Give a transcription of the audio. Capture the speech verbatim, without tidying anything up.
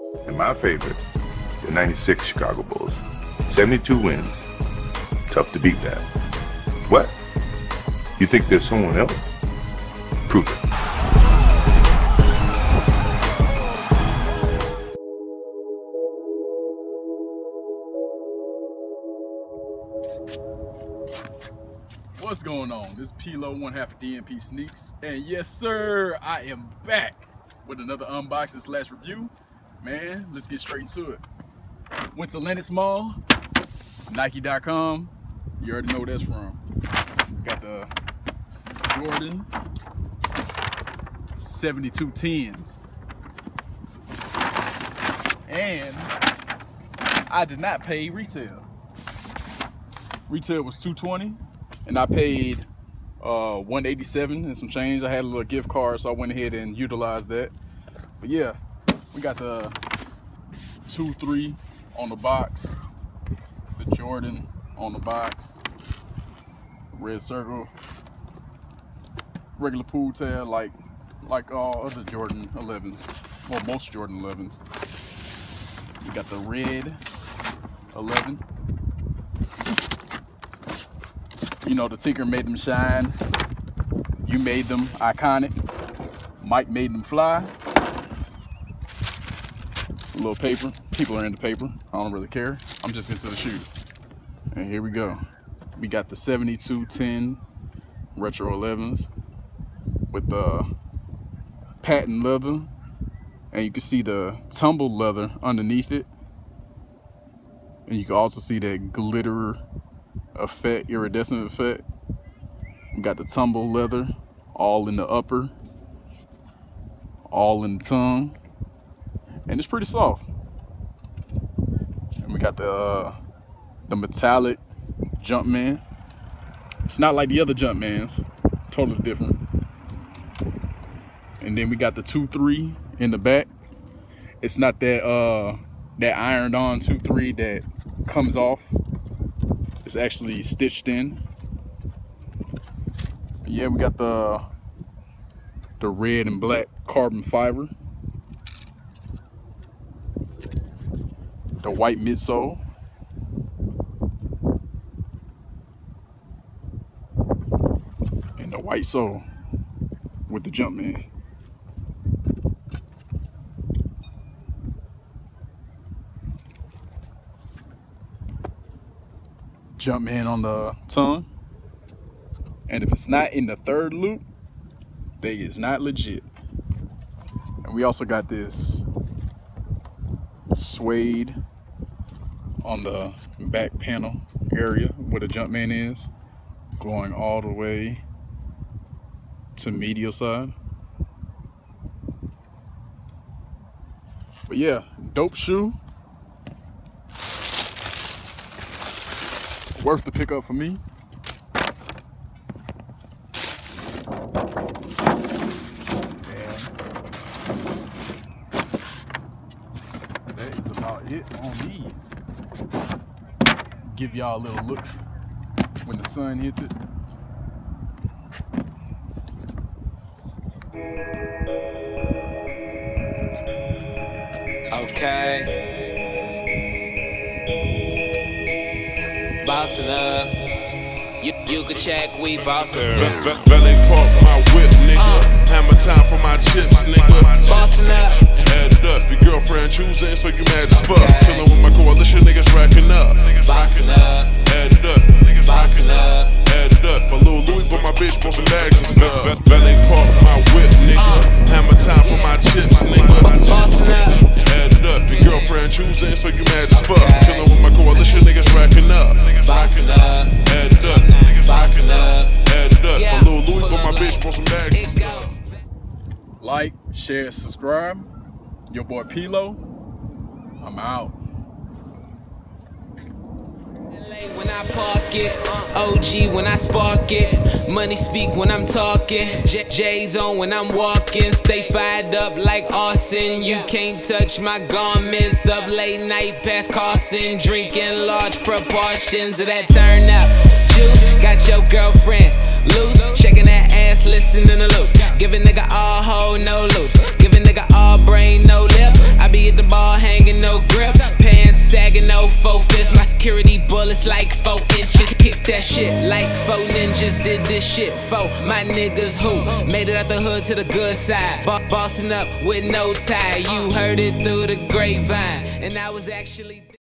And my favorite, the ninety-six Chicago Bulls. seventy-two wins. Tough to beat that. What? You think there's someone else? Prove it. What's going on? This is P-Lo, one half of D N P Sneaks, and yes sir, I am back with another unboxing slash review. Man, let's get straight into it. Went to Lenox Mall, Nike dot com. You already know where that's from. Got the Jordan seventy-two tens, and I did not pay retail. Retail was two twenty. And I paid uh, one eighty-seven and some change. I had a little gift card, so I went ahead and utilized that. But yeah, we got the two three on the box, the Jordan on the box, red circle, regular pool tab, like like all other Jordan elevens, well, most Jordan elevens. We got the red eleven. You know, the Tinker made them shine. You made them iconic. Mike made them fly. A little paper. People are into paper. I don't really care. I'm just into the shoe. And here we go. We got the seventy-two ten Retro elevens with the patent leather. And you can see the tumbled leather underneath it. And you can also see that glitter effect, iridescent effect. We got the tumble leather all in the upper, all in the tongue, and it's pretty soft. And we got the uh, the metallic Jumpman. It's not like the other Jumpmans, totally different. And then we got the two three in the back. It's not that uh that ironed on two three that comes off. It's actually stitched in. Yeah, we got the the red and black carbon fiber, the white midsole, and the white sole with the Jumpman. Jumpman on the tongue, and if it's not in the third loop, they is not legit. And we also got this suede on the back panel area where the Jumpman is, going all the way to medial side. But yeah, dope shoe. Worth the pickup for me. And that is about it on these. Give y'all little looks when the sun hits it. Okay. Bossin' up, you, you could check, we bossin' up. Valet park my whip, nigga. Uh. Hammer time for my chips, nigga. Bossin' up. Add it up, your girlfriend choosing, so you mad as fuck. Okay. Chillin' with my coalition, niggas racking up. Bossin' up. Add it up. Bossin' up. Add it up. My little Louis, but my bitch bought some bags and stuff. Valet park my whip, nigga. Uh. Hammer time for my chips, nigga. Bossin' up. Add it up, your girlfriend choosing, so you mad as fuck. Okay. Chillin' with my coalition, niggas racking up. Bossin' up. Add it up. Bossin' up. Add it up. My little Louis, but my bitch bought some bags and stuff. Like, share, subscribe. Your boy P-Lo. I'm out. When I park it, O G when I spark it, money speak when I'm talking, J's on when I'm walking, stay fired up like arson, you can't touch my garments, up late night past Carson, drinking large proportions of that turn up juice, got your girlfriend loose, shaking that ass, listen to the loop, give a nigga all hoe, no loose, give a nigga all brain, no lip, I be at the bar it's like four inches. Kick that shit like four ninjas. Did this shit for my niggas who made it out the hood to the good side. Bo bossing up with no tie. You heard it through the grapevine, and I was actually